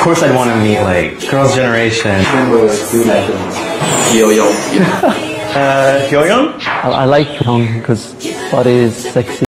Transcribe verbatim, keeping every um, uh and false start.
course I'd want to meet like Girls' Generation. Yo-yo. uh, Yo-Young? I, I like Young because body is sexy.